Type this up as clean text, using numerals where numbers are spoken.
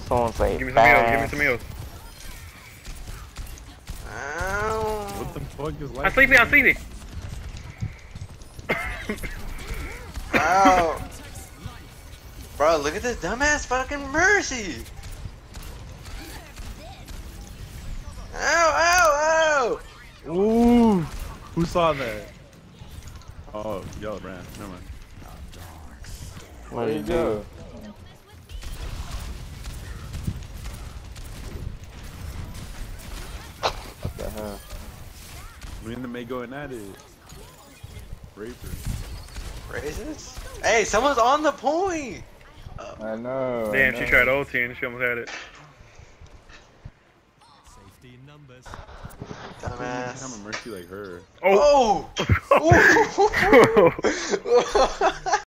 Someone say Give me some heals. Give me bang. some heals. Ow. What the fuck is like? I sleepy. I sleepy. Ow. Bro, look at this dumbass fucking Mercy. Ow, ow, ow. Ooh, who saw that? Oh, y'all ran. Never mind. What did you do? What the hell? We in the May going at it. Raper. Raises? Hey, someone's on the point. I know. Damn, I she know. tried ulti and she almost had it. Safety in numbers. I'm a Dumbass. Mercy like her. Oh! Oh! Ooh.